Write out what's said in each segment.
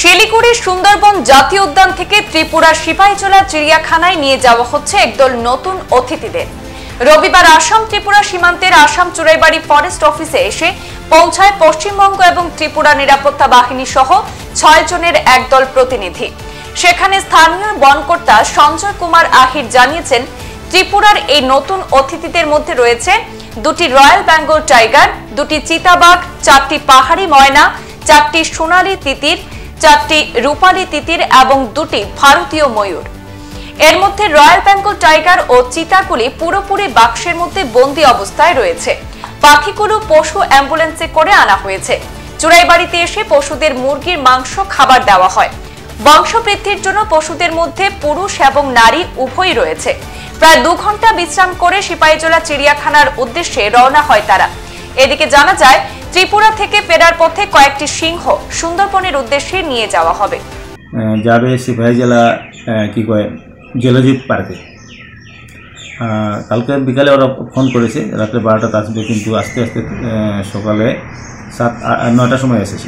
শিলিগুড়ি সুন্দরবন জাতীয় উদ্যান থেকে ত্রিপুরা সিপাহীজলা চিড়িয়াখানায় নিয়ে যাওয়া হচ্ছে একদল নতুন অতিথিদের। রবিবার আসাম ত্রিপুরা সীমান্তের আসাম চুরাইবাড়ি ফরেস্ট অফিসে এসে পৌঁছায় পশ্চিমবঙ্গ এবং ত্রিপুরা নিরাপত্তা বাহিনী সহ 6 জনের একদল প্রতিনিধি। সেখানে স্থানীয় বনকর্তা সঞ্জয় কুমার আহির জানিয়েছেন, ত্রিপুরার এই নতুন অতিথিদের মধ্যে রয়েছে 2টি রয়্যাল বেঙ্গল টাইগার, 2টি চিতাবাঘ, 4টি পাহাড়ি ময়না, 4টি সোনালী তিতির, 4টি রূপালী তিতির এবং 2টি ভারতীয় ময়ূর। এর মধ্যে রয়্যাল বেঙ্গল টাইগার ও চিতাগুলি পুরোপুরি বাক্সের মধ্যে বন্দী অবস্থায় রয়েছে। পাখিগুলো পশু অ্যাম্বুলেন্সে করে আনা হয়েছে। চুরাইবাড়িতে এসে পশুদের মুরগির মাংস খাবার দেওয়া হয়। বংশবৃদ্ধির জন্য পশুদের মধ্যে পুরুষ এবং নারী উভয়ই রয়েছে। প্রায় 2 ঘন্টা বিশ্রাম করে সিপাহীজলা চিড়িয়াখানার উদ্দেশ্যে রওনা হয় তারা। এদিকে জানা যায়, ত্রিপুরা থেকে ফেরার পথে কয়েকটি সিংহ সুন্দরবনের উদ্দেশ্যে নিয়ে যাওয়া হবে। যাবে সিপাহীজলা কি কয় জুলজি পার্কে। কালকে বিকালে ওরা ফোন করেছে রাত্রে 12টাতে আসবে, কিন্তু আস্তে আস্তে সকালে 7-9টার সময় এসেছে।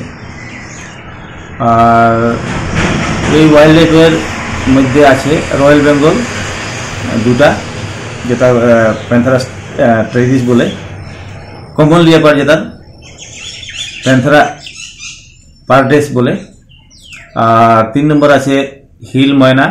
আর এই ওয়াইল্ড লাইফের মধ্যে আছে রয়্যাল বেঙ্গল 2টা, যেটা প্যান্থারা ট্রেডিস বলে, কমন লিওপার্ড যেটা প্যান্থারা পারডেস বলে। আর 3 নম্বর আছে হিল ময়না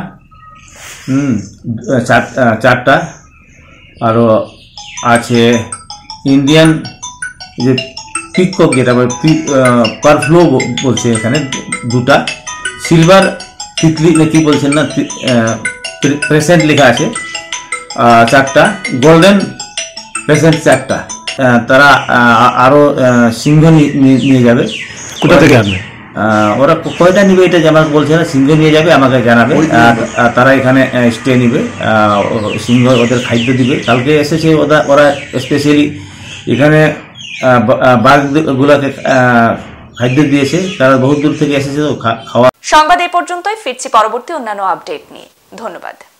4টা, আরও আছে ইন্ডিয়ান যে পিকক, যেটা পারফ্লো বলছে এখানে 2টা, সিলভার তিতলি নাকি বলছেন না, প্রেসেন্ট লেখা আছে 4টা, গোল্ডেন প্রেসেন্ট 4টা। তারা আরও সিংহ নিয়ে যাবে। কোথা থেকে আসবে? ওরা কয়টা নিবে এটা আমাকে বলছে না, সিংহ নিয়ে যাবে, আমাকে জানাবে। আর তারা এখানে স্টে নিবে, সিংহ ওদের খাদ্য দিবে। কালকে এসেছে ওরা স্পেশালি এখানে বাঘগুলাকে খাদ্য দিয়েছে, তারা বহুত দূর থেকে এসেছে তো খাওয়া। সংবাদ এই পর্যন্তই, ফিরছি পরবর্তী অন্যান্য আপডেট নিয়ে। ধন্যবাদ।